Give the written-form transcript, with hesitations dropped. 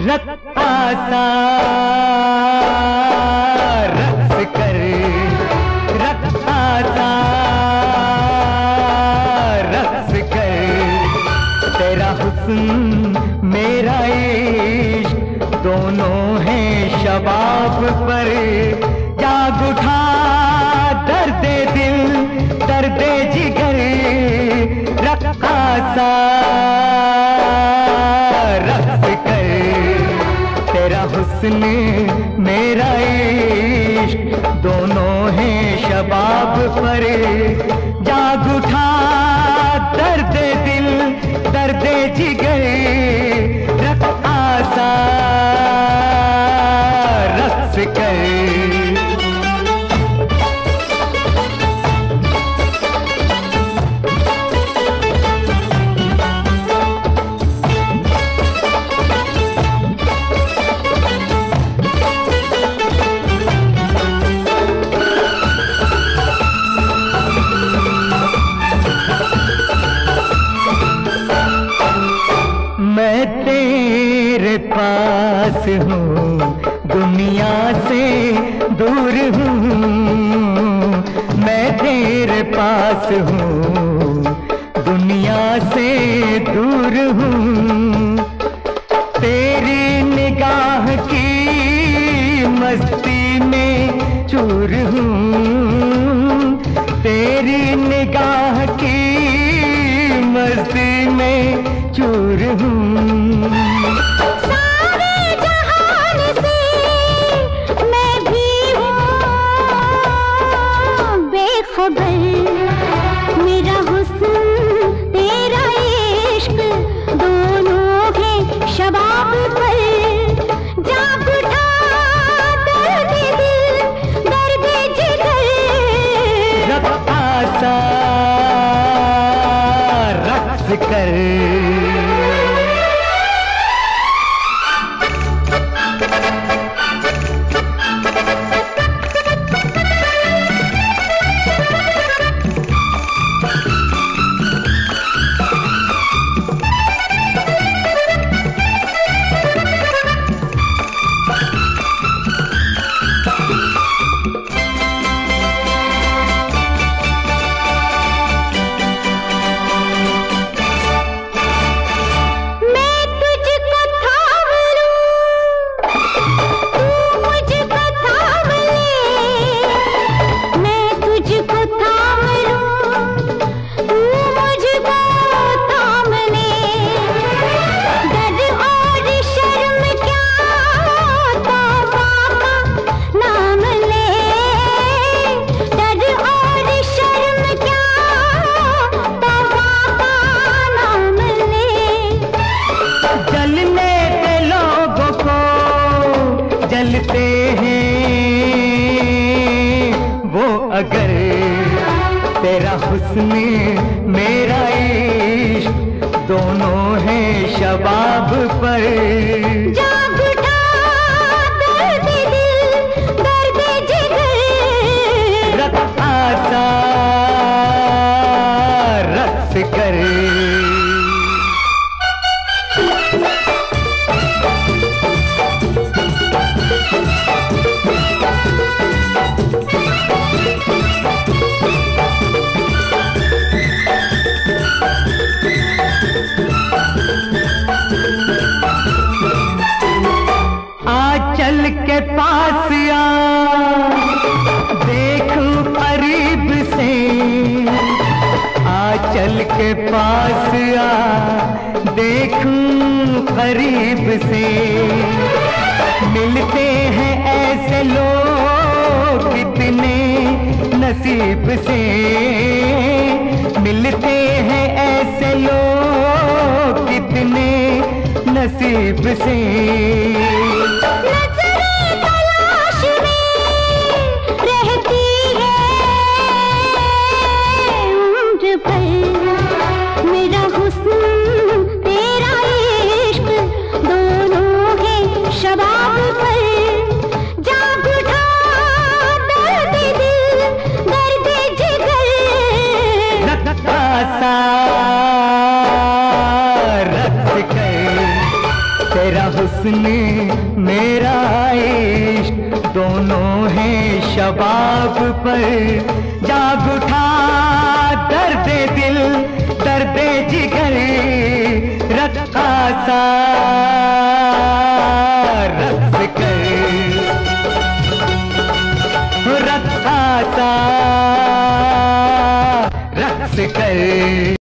रखा सा रक्स कर, रखा सा रक्स कर। तेरा हुस्न मेरा इश्क दोनों हैं शबाब पर। जाग उठा दर्दे दिल दर्दे जिगर, रखा सा रक्स कर। तेरा हुस्न मेरा इश्क दोनों हैं शबाब पर। जाग उठा दर्दे दिल दर्दे जिगर, रखा सा रक्स कर। मैं तेरे पास हूँ दुनिया से दूर हूँ। मैं तेरे पास हूँ दुनिया से दूर हूँ। तेरी निगाह की मस्ती में चूर हूँ। तेरी निगाह की मस्ती में चूर हूँ। सारे जहान से मैं भी हूँ बेखबर। मेरा हुस्न तेरा इश्क दोनों हैं शबाब पर। जाग उठा दर्द दिल दर्द जिगर, रखा सा रक्स कर। जलते हैं वो अगर तेरा हुस्न मेरा इश्क दोनों हैं शबाब पर। जाग उठा दर्द दिल दर्द जिगर, रखा सा रक्स कर। चल के पास आ देख करीब से, आ चल के पास आ देखूं करीब से। मिलते हैं ऐसे लोग कितने नसीब से, मिलते हैं ऐसे लोग कितने नसीब से। मेरा हुस्न तेरा इश्क दोनों हैं शबाब पर। जाग उठा दर्द दिल दर्द जिगर, रखा सा रक्स कर। मेरा हुस्न मेरा इश्क दोनों हैं शबाब पर। जाग उठा दर्द दिल दर्द जिगर रखा सा रक्स कर रखा सा रक्स कर।